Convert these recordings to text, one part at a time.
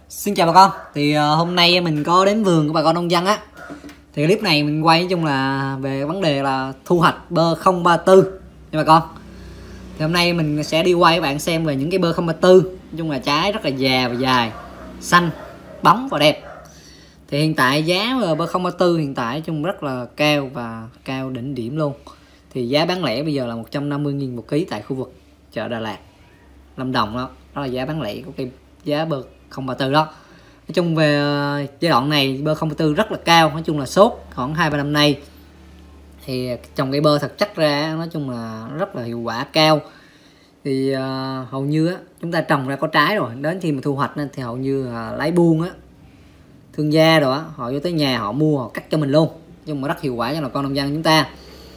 Xin chào bà con. Thì hôm nay mình có đến vườn của bà con nông dân á. Thì clip này mình quay nói chung là về vấn đề là thu hoạch bơ 034 nha bà con. Thì hôm nay mình sẽ đi quay các bạn xem về những cái bơ 034. Nói chung là trái rất là già và dài, xanh, bóng và đẹp. Thì hiện tại giá bơ 034 hiện tại chung rất là cao và cao đỉnh điểm luôn. Thì giá bán lẻ bây giờ là 150.000 một ký tại khu vực chợ Đà Lạt, Lâm Đồng đó. Đó là giá bán lẻ của cái giá bơ 034 đó. Nói chung về giai đoạn này bơ 034 rất là cao, nói chung là sốt khoảng 2-3 năm nay thì trồng cây bơ thật chắc ra nói chung là rất là hiệu quả cao. Thì hầu như á, chúng ta trồng ra có trái rồi, đến khi mà thu hoạch thì hầu như lấy buôn á, thương gia rồi á, họ vô tới nhà họ mua họ cắt cho mình luôn, nhưng mà rất hiệu quả cho bà con nông dân chúng ta.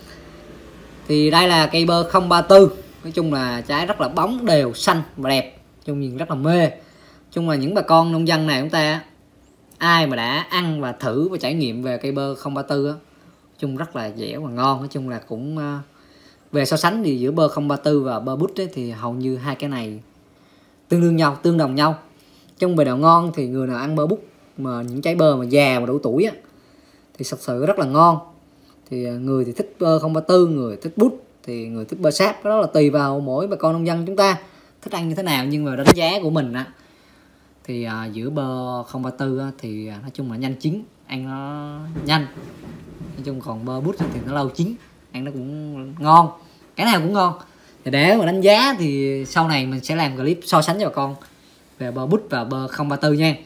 Thì đây là cây bơ 034, nói chung là trái rất là bóng đều, xanh và đẹp, chung nhìn rất là mê. Chung là những bà con nông dân này chúng ta ai mà đã ăn và thử và trải nghiệm về cây bơ 034 á, chung rất là dẻo và ngon. Nói chung là cũng về so sánh thì giữa bơ 034 và bơ bút ấy, thì hầu như hai cái này tương đồng nhau. Trong về độ ngon thì người nào ăn bơ bút mà những trái bơ mà già mà đủ tuổi á thì thật sự rất là ngon. Thì người thì thích bơ 034, người thích bút, thì người thích bơ sáp, đó là tùy vào mỗi bà con nông dân chúng ta thích ăn như thế nào. Nhưng mà đánh giá của mình á thì giữa bơ 034 á, thì nói chung là nhanh chín, ăn nó nhanh. Nói chung còn bơ bút thì nó lâu chín, ăn nó cũng ngon, cái nào cũng ngon. Thì để mà đánh giá thì sau này mình sẽ làm clip so sánh cho bà con về bơ bút và bơ 034 nha.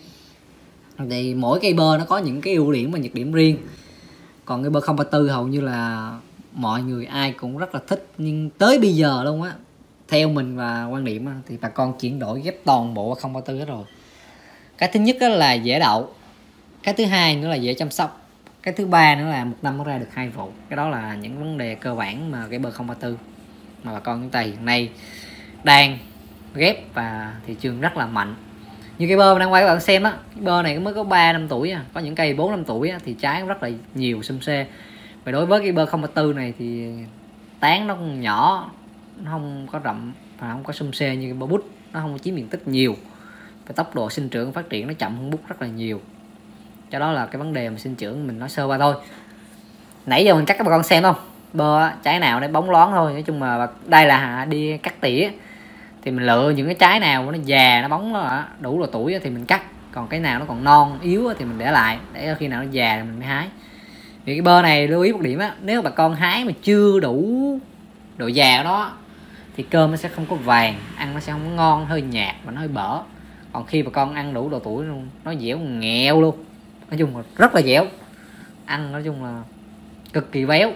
Thì mỗi cây bơ nó có những cái ưu điểm và nhược điểm riêng. Còn cái bơ 034 hầu như là mọi người ai cũng rất là thích, nhưng tới bây giờ luôn á, theo mình và quan điểm á, thì bà con chuyển đổi ghép toàn bộ 034 hết rồi. Cái thứ nhất là dễ đậu, cái thứ hai nữa là dễ chăm sóc, cái thứ ba nữa là một năm nó ra được 2 vụ. Cái đó là những vấn đề cơ bản mà cái bơ 034 mà bà con chúng ta hiện nay đang ghép và thị trường rất là mạnh. Như cái bơ đang quay các bạn xem á, cái bơ này mới có 3 năm tuổi, có những cây 4 năm tuổi thì trái rất là nhiều xum xê. Và đối với cái bơ 034 này thì tán nó nhỏ, nó không có rậm và không có xum xê như cái bơ bút, nó không có chiếm diện tích nhiều, và tốc độ sinh trưởng phát triển nó chậm hơn bút rất là nhiều. Cho đó là cái vấn đề mà sinh trưởng mình nói sơ qua thôi. Nãy giờ mình cắt các bà con xem không, bơ trái nào đấy bóng loáng thôi. Nói chung mà đây là đi cắt tỉa thì mình lựa những cái trái nào nó già, nó bóng, nó đủ là tuổi thì mình cắt, còn cái nào nó còn non yếu thì mình để lại, để khi nào nó già thì mình mới hái. Vì cái bơ này lưu ý một điểm á, nếu bà con hái mà chưa đủ độ già của nó thì cơm nó sẽ không có vàng, ăn nó sẽ không có ngon, hơi nhạt và nó hơi bở. Còn khi bà con ăn đủ độ tuổi luôn, nó dẻo nghèo luôn, nói chung là rất là dẻo, ăn nói chung là cực kỳ béo.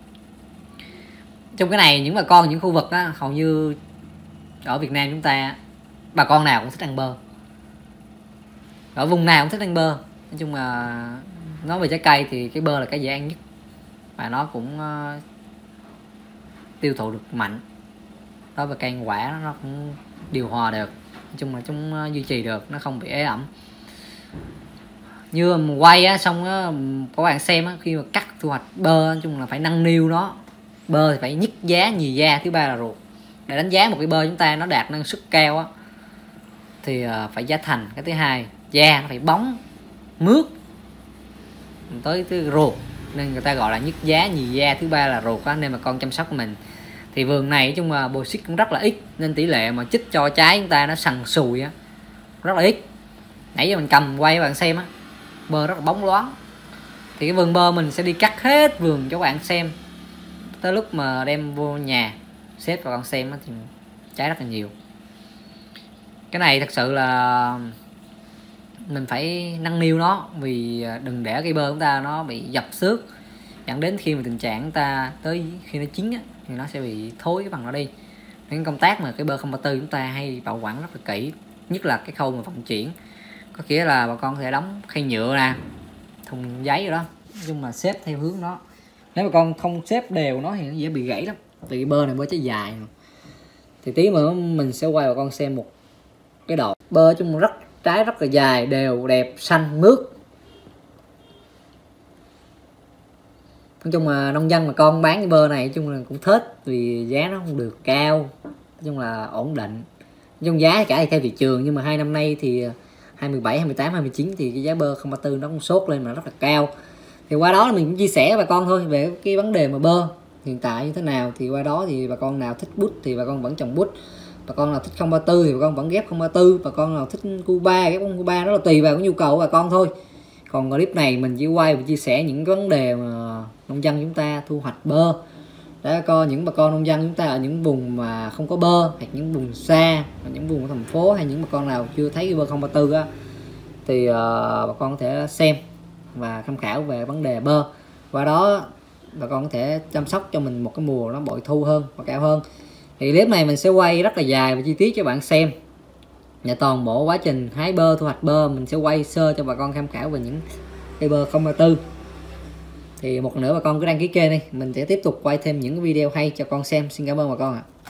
Trong cái này những bà con những khu vực á, hầu như ở Việt Nam chúng ta bà con nào cũng thích ăn bơ, ở vùng nào cũng thích ăn bơ. Nói chung là nói về trái cây thì cái bơ là cái dễ ăn nhất, và nó cũng tiêu thụ được mạnh. Đối với cây ăn quả nó cũng điều hòa được, nói chung là chúng duy trì được, nó không bị ế ẩm. Như mình quay á, xong á, các bạn xem á, khi mà cắt thu hoạch bơ nói chung là phải nâng niu nó. Bơ thì phải nhất giá, nhì da, thứ ba là ruột. Để đánh giá một cái bơ chúng ta nó đạt năng suất cao á thì phải giá thành. Cái thứ hai, da nó phải bóng, mướt, tới ruột, nên người ta gọi là nhất giá, nhì da, thứ ba là ruột á. Nên mà con chăm sóc của mình thì vườn này nói chung là bồi xít cũng rất là ít, nên tỷ lệ mà chích cho trái chúng ta nó sần sùi á rất là ít. Nãy giờ mình cầm quay các bạn xem á, bơ rất là bóng loáng. Thì cái vườn bơ mình sẽ đi cắt hết vườn cho các bạn xem, tới lúc mà đem vô nhà xếp vào con xem á, thì trái rất là nhiều. Cái này thật sự là mình phải nâng niu nó, vì đừng để cây bơ chúng ta nó bị dập xước, dẫn đến khi mà tình trạng chúng ta tới khi nó chín á, thì nó sẽ bị thối cái phần nó đi. Nên công tác mà cái bơ 034 chúng ta hay bảo quản rất là kỹ, nhất là cái khâu mà vận chuyển. Có nghĩa là bà con có thể đóng khay nhựa nè, thùng giấy rồi đó, nói chung là xếp theo hướng nó. Nếu mà con không xếp đều nó thì nó dễ bị gãy lắm, vì cái bơ này bơ trái dài mà. Thì tí nữa mình sẽ quay bà con xem một cái đoạn bơ chung trái rất là dài, đều, đẹp, xanh, mướt. Nói chung là nông dân mà con bán cái bơ này nói chung là cũng thích, vì giá nó không được cao, nói chung là ổn định. Nói chung giá cả thì theo thị trường, nhưng mà 2 năm nay thì 27, 28, 29 thì cái giá bơ 034 nó cũng sốt lên mà rất là cao. Thì qua đó mình cũng chia sẻ bà con thôi về cái vấn đề mà bơ hiện tại như thế nào. Thì qua đó thì bà con nào thích bút thì bà con vẫn trồng bút, bà con nào thích 034 thì bà con vẫn ghép 034, bà con nào thích Cuba ghép Cuba, đó là tùy vào cái nhu cầu của bà con thôi. Còn clip này mình chỉ quay và chia sẻ những vấn đề mà nông dân chúng ta thu hoạch bơ, để coi những bà con nông dân chúng ta ở những vùng mà không có bơ, hoặc những vùng xa, những vùng của thành phố, hay những bà con nào chưa thấy cái bơ 034 á, thì bà con có thể xem và tham khảo về vấn đề bơ. Qua đó bà con có thể chăm sóc cho mình một cái mùa nó bội thu hơn và cao hơn. Thì clip này mình sẽ quay rất là dài và chi tiết cho bạn xem, và toàn bộ quá trình hái bơ, thu hoạch bơ mình sẽ quay sơ cho bà con tham khảo về những cây bơ 034. Thì một lần nữa bà con cứ đăng ký kênh đi, mình sẽ tiếp tục quay thêm những video hay cho con xem. Xin cảm ơn bà con ạ.